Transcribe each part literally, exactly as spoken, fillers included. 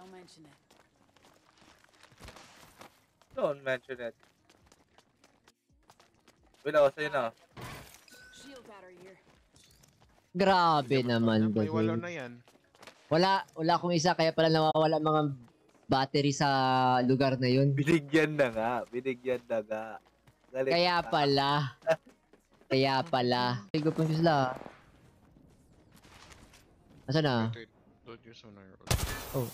Don't mention it. Don't mention it. Willow, sa'yo na. Shield battery here. Grabe naman, May walo David. na yan. Wala, wala akong isa, kaya pala nawawala mga battery sa lugar na yun. Binigyan na nga. Binigyan na nga. Galit Kaya ka. pala. Kaya pala. Tigo pa sila. Asa na? Wait, wait. Don't use on our road. Oh.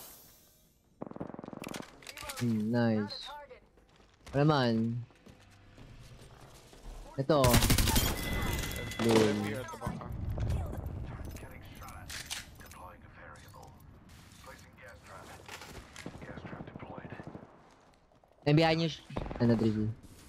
Hmm, nice. Ano naman? Ito. Lul. Here at the back. ah. And behind you. Ano, Drizzy?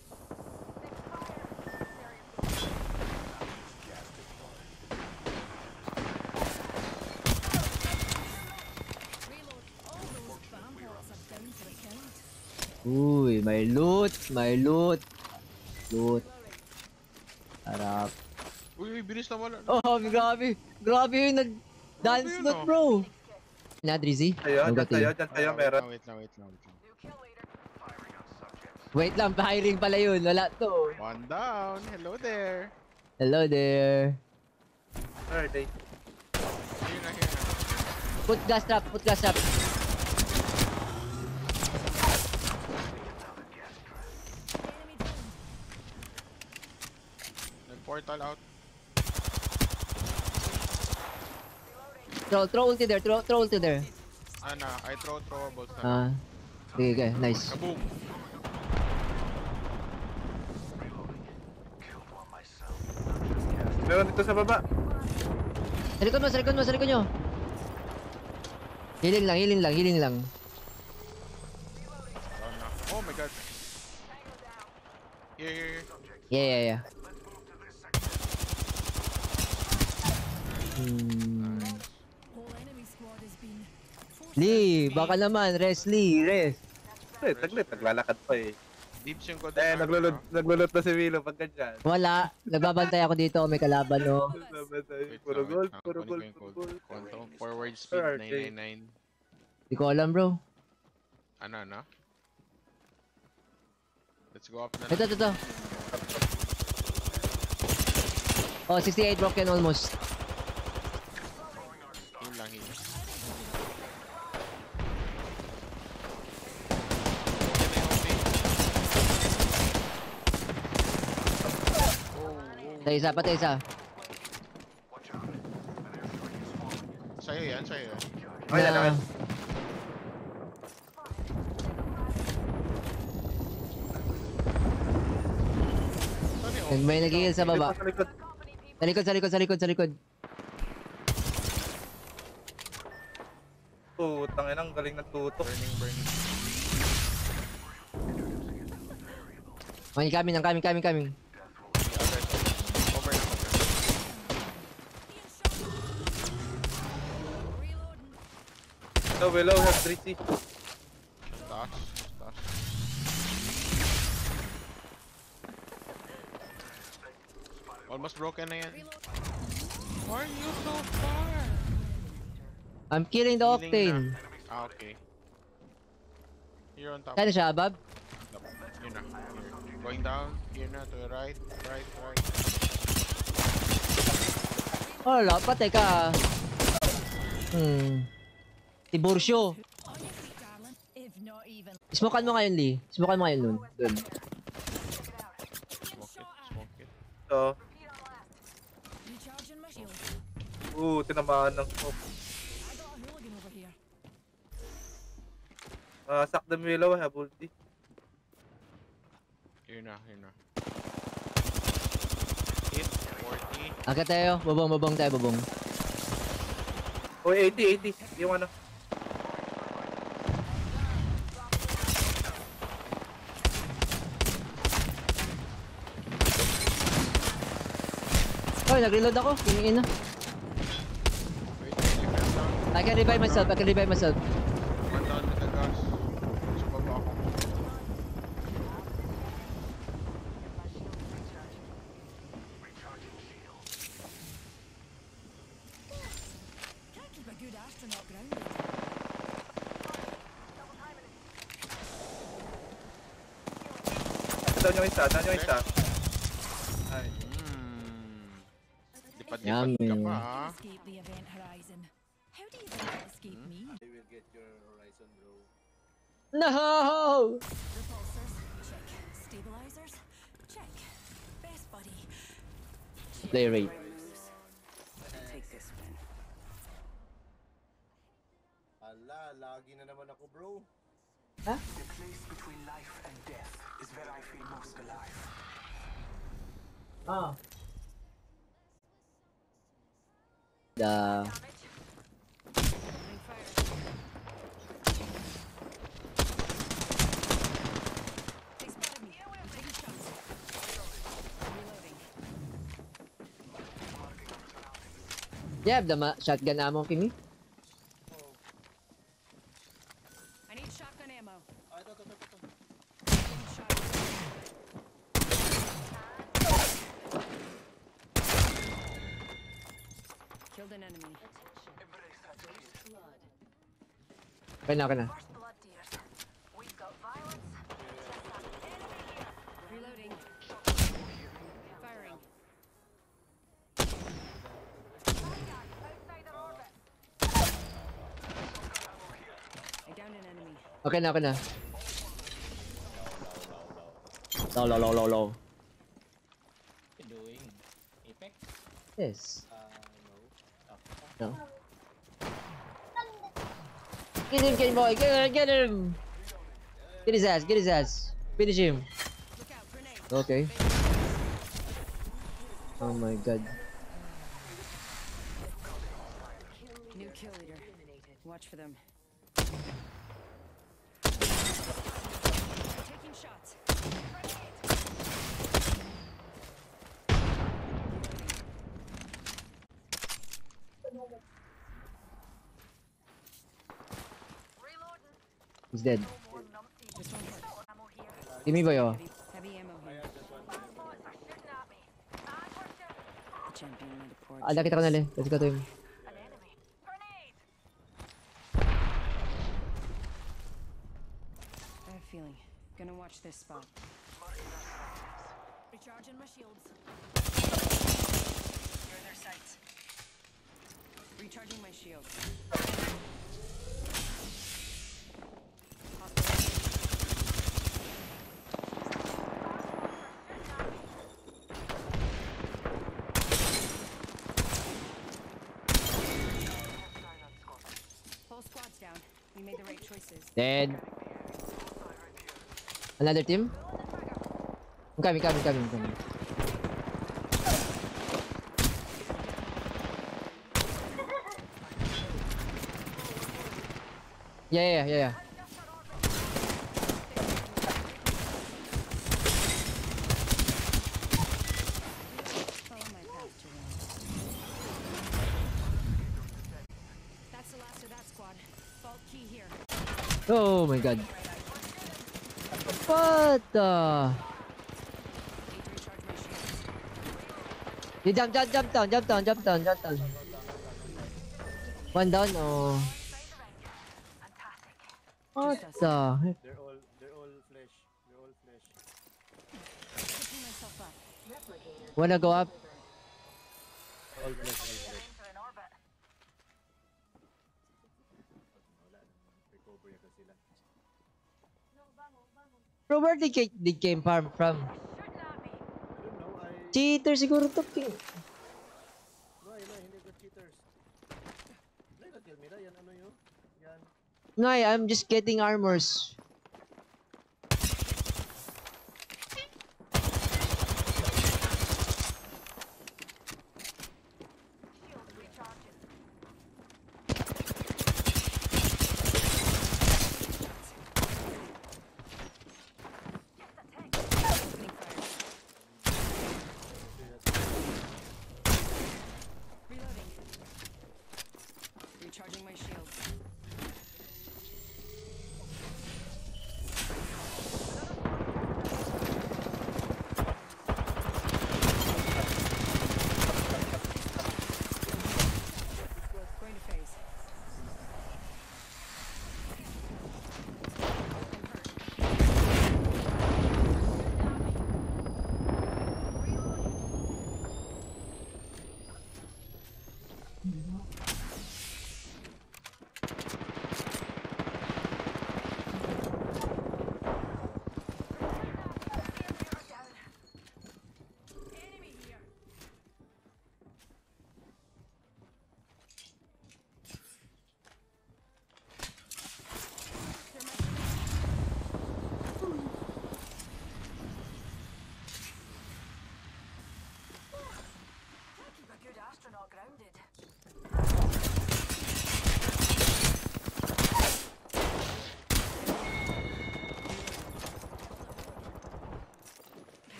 Reload. All those vampires are down for the count. Uy, may loot. May loot. Loot. Harap. Uy, uy, bilis na wala. Oh, grabe. Grabe yun. Nag-dance Grabe yun, loot, oh. bro. Na, Drizzy? Sa'yo, dyan Bugatti. sa'yo, dyan sa'yo, Ah, meron. Wait lang, wait lang, wait lang. Wait lang, hiring pala yun. Wala to. One down. Hello there. Hello there. Where are they? Here na, here na. Put gas trap, put gas trap. Enemy down. Nag-portal out. Throw, throw ulti there, throw, throw ulti there. Ah, na. I throw throwables na. Ah. Okay, okay, nice. Kaboom. Meron dito sa baba. Sa likod mo, sa likod mo, sa likod nyo. Healing lang, healing lang, healing lang. Down na. Oh my god. Here, here, here. Yeah, yeah, yeah. Hmm. Whole enemy squad has been forced. Lee, baka naman, rest Lee, rest. Taglit, taglit. Naglalakad pa eh. Deeps yung code. Eh, naglulot, naglulot na si Willow pagka dyan. Wala, nagbabantay ako dito, may kalaban no. Wait Puro lang, gold, wait lang. puro Kunin gold, ko yung puro code. gold. Quantum forward Where speed are nine they? nine nine. Di ko alam bro. Ano, ano? Let's go up na Ito, lang. ito, ito. Oh, sixty-eight broken almost. Heal lang, heal. Patay isa, patay isa. Sa'yo yan, sa'yo yan. Oh, yan, Na- yan. Saan yung Nag- May nag-heal sa baba. Sa likod. Sa likod, sa likod, sa likod, sa likod. Oh, tangin ang galing ng tutok. burning, burning? May coming, ang coming, coming, coming. Agad. Over na, over. Reloading. No, Willow has three C. Taas, taas. Almost broken na yan. Reload. Why are you so far? I'm killing the Healing octane. na. Ah, okay. Here on top. Kaya na siya, Bob? Here na. Here. Going down. Here na. To the right. Right, right. Wala, patay ka. Hmm. Tiburcio. On your feet, darling. If not even. Smokean mo ngayon, Lee. Smokean mo ngayon nun. Dun. Smoke it. Smoke it. So, Recharging my shield. uh, tinamaan ng smoke. I got a hooligan over here. Uh, suck the Willow, have ulti. Here na. Here na. Hit. forty. Agad tayo. Bubong, bubong tayo, bubong. Oh, eighty, eighty. Yung ano. Oh, nag-reload ako. Kingin na. Wait, wait. You can down. I can revive myself. I can revive myself. One down with the gas. Sa baba ako. Can't keep a good astronaut grounded. down yung isa, down yung isa. Ay, Hmm. Lipad-lipad Yummy. ka pa, ah. Escape the event horizon. How do you think to escape me? I will get your horizon, bro. No! Repulsors, check. Stabilizers, check. Best buddy. Play rate. Take this one. Ala, lagi na naman ako, bro. The place between life and death is where I feel most alive. Ah. The Opening fire. They spotted me. I'm taking shots. Reloading. you have the ma- shotgun ammo, Kimi? I need shotgun ammo. Ah, ito, ito, ito, ito. Taking shots. Killed an enemy. Embrace that peace. Okay na, okay na. Reloading. Firing. I downed an enemy. Okay na, okay na. Low, low, low, low, low. You doing? Apex? Yes. Ah, no. No. Get him, get him, boy. Get him, get him. Get his ass, get his ass. Finish him. Look out, grenade. Okay. Oh my god. New kill leader. Watch for them. Taking shots. He's dead. This one hurt. Give me boy, oh. Heavy, heavy ammo here. The champion made a poor Ah, nakita ko na li. Let's go to him. I have a feeling. Gonna watch this spot. Recharging my shields. Near their sights. Recharging my shields. Whole squad's down. We made the right choices. Dead. Another team? I'm coming, coming, coming, coming. Yeah, yeah, yeah, yeah. Follow my path to win. That's the last of that squad. Vault key here. Oh my god. What the? Need to recharge my shields. You jump, jump, jump down, jump down, jump down, jump down. One down, oh. What the heck? They're all, they're all flesh. They're all flesh. Picking myself up. Wanna go up? All flesh, all flesh. Wala na. Recover yan sila. Bro, where they, ca- they came from? from? I don't know, I... Cheater siguro to, King. No, ay, no, hindi ko cheaters. Hindi ka kill me na, yan ano yun? Yan. No, I- I'm just getting armors. Opening fire. Reloading. Recharging my shields.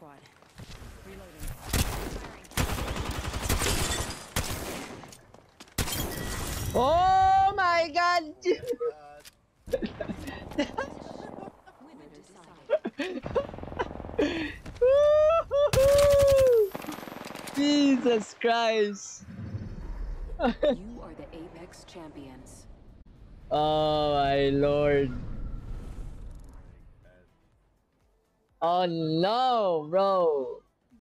squad. Reloading. Oh my god! Winner decided. Jesus Christ! You are the Apex champions. Oh my lord! Oh no, bro!